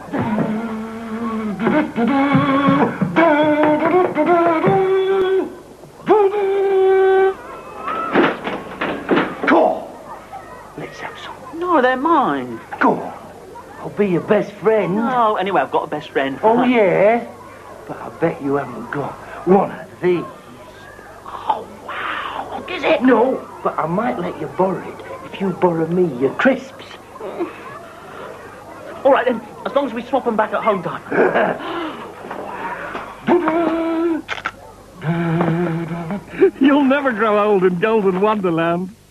Go. Let's have some. No, they're mine. Go on. I'll be your best friend. No, anyway, I've got a best friend. Oh, yeah? But I bet you haven't got one of these. Oh, wow. What is it? No, but I might let you borrow it if you borrow me your crisps. All right, then. As long as we swap them back at home time. You'll never grow old in Golden Wonderland.